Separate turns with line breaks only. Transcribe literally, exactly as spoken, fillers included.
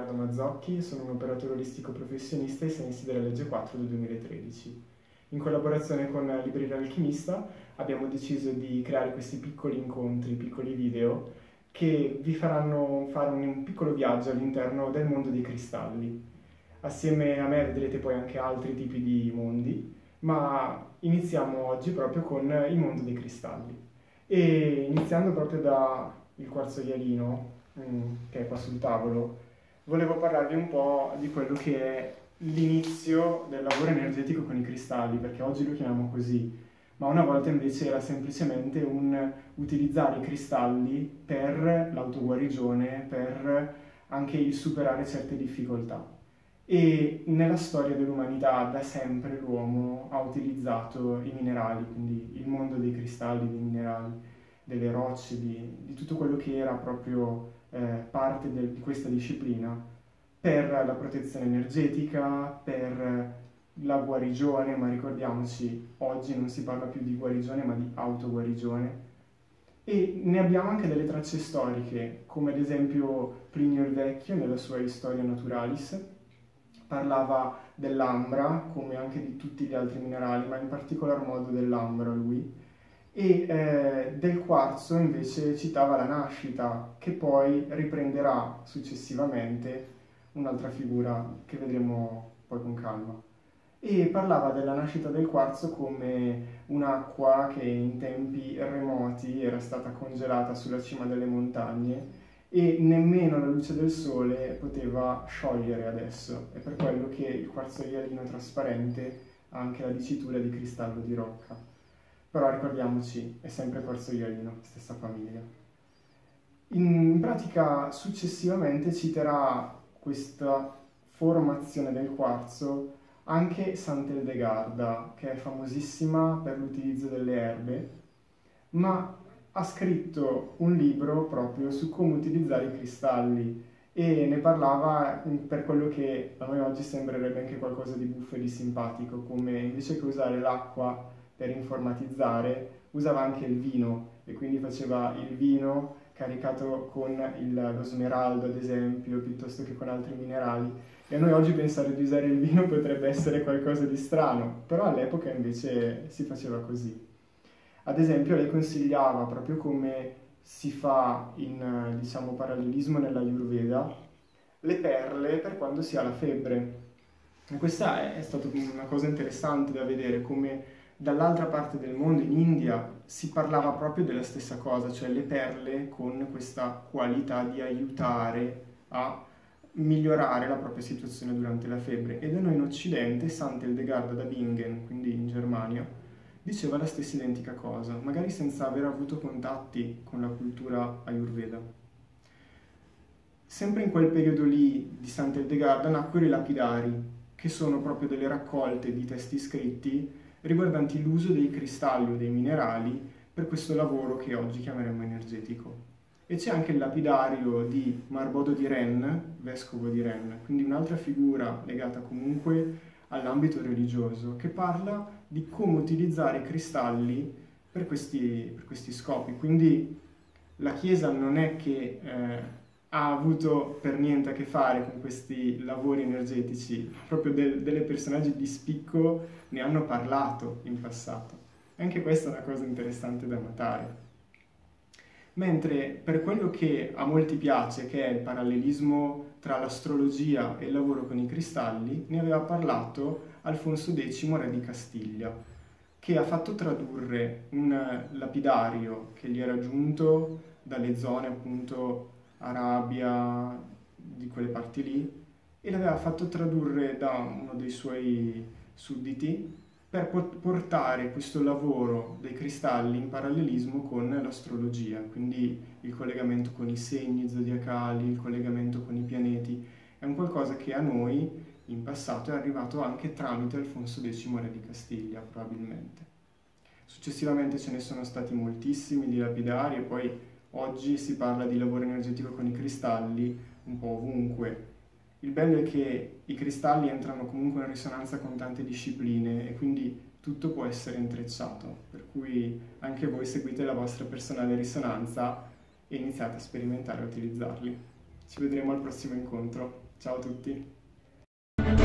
Leonardo Mazzocchi, sono un operatore olistico professionista ai sensi della legge quattro del duemilatredici. In collaborazione con Libreria Alchimista abbiamo deciso di creare questi piccoli incontri, piccoli video, che vi faranno fare un piccolo viaggio all'interno del mondo dei cristalli. Assieme a me vedrete poi anche altri tipi di mondi, ma iniziamo oggi proprio con il mondo dei cristalli. E iniziando proprio dal quarzo ialino, che è qua sul tavolo, volevo parlarvi un po' di quello che è l'inizio del lavoro energetico con i cristalli, perché oggi lo chiamiamo così, ma una volta invece era semplicemente un utilizzare i cristalli per l'autoguarigione, per anche il superare certe difficoltà. E nella storia dell'umanità da sempre l'uomo ha utilizzato i minerali, quindi il mondo dei cristalli, dei minerali, delle rocce, di, di tutto quello che era proprio eh, parte del, di questa disciplina per la protezione energetica, per la guarigione, ma ricordiamoci, oggi non si parla più di guarigione ma di autoguarigione. E ne abbiamo anche delle tracce storiche, come ad esempio Plinio il Vecchio nella sua Historia Naturalis parlava dell'ambra, come anche di tutti gli altri minerali, ma in particolar modo dell'ambra lui, e eh, del quarzo invece citava la nascita, che poi riprenderà successivamente un'altra figura che vedremo poi con calma. E parlava della nascita del quarzo come un'acqua che in tempi remoti era stata congelata sulla cima delle montagne e nemmeno la luce del sole poteva sciogliere adesso. È per quello che il quarzo ialino trasparente ha anche la dicitura di cristallo di rocca. Però ricordiamoci, è sempre quarzo ialino, stessa famiglia. In pratica successivamente citerà questa formazione del quarzo anche Sant'Eldegarda, che è famosissima per l'utilizzo delle erbe, ma ha scritto un libro proprio su come utilizzare i cristalli e ne parlava per quello che a noi oggi sembrerebbe anche qualcosa di buffo e di simpatico, come invece che usare l'acqua per informatizzare, usava anche il vino e quindi faceva il vino caricato con il, lo smeraldo ad esempio, piuttosto che con altri minerali. E a noi oggi pensare di usare il vino potrebbe essere qualcosa di strano, però all'epoca invece si faceva così. Ad esempio lei consigliava, proprio come si fa in diciamo, parallelismo nell'Ayurveda, le perle per quando si ha la febbre. E questa è stata una cosa interessante da vedere, come dall'altra parte del mondo, in India, si parlava proprio della stessa cosa, cioè le perle con questa qualità di aiutare a migliorare la propria situazione durante la febbre. E da noi in Occidente, Sant'Eldegarda da Bingen, quindi in Germania, diceva la stessa identica cosa, magari senza aver avuto contatti con la cultura Ayurveda. Sempre in quel periodo lì di Sant'Eldegarda nacquero i lapidari, che sono proprio delle raccolte di testi scritti riguardanti l'uso dei cristalli o dei minerali per questo lavoro che oggi chiameremo energetico. E c'è anche il lapidario di Marbodo di Rennes, vescovo di Rennes, quindi un'altra figura legata comunque all'ambito religioso, che parla di come utilizzare i cristalli per questi, per questi scopi. Quindi la Chiesa non è che eh, ha avuto per niente a che fare con questi lavori energetici, proprio del, delle personaggi di spicco ne hanno parlato in passato. Anche questa è una cosa interessante da notare. Mentre per quello che a molti piace, che è il parallelismo tra l'astrologia e il lavoro con i cristalli, ne aveva parlato Alfonso decimo, re di Castiglia, che ha fatto tradurre un lapidario che gli era giunto dalle zone appunto Arabia, di quelle parti lì, e l'aveva fatto tradurre da uno dei suoi sudditi per portare questo lavoro dei cristalli in parallelismo con l'astrologia, quindi il collegamento con i segni zodiacali, il collegamento con i pianeti. È un qualcosa che a noi in passato è arrivato anche tramite Alfonso decimo, re di Castiglia, probabilmente. Successivamente ce ne sono stati moltissimi di lapidari e poi oggi si parla di lavoro energetico con i cristalli un po' ovunque. Il bello è che i cristalli entrano comunque in risonanza con tante discipline e quindi tutto può essere intrecciato, per cui anche voi seguite la vostra personale risonanza e iniziate a sperimentare a utilizzarli. Ci vedremo al prossimo incontro. Ciao a tutti.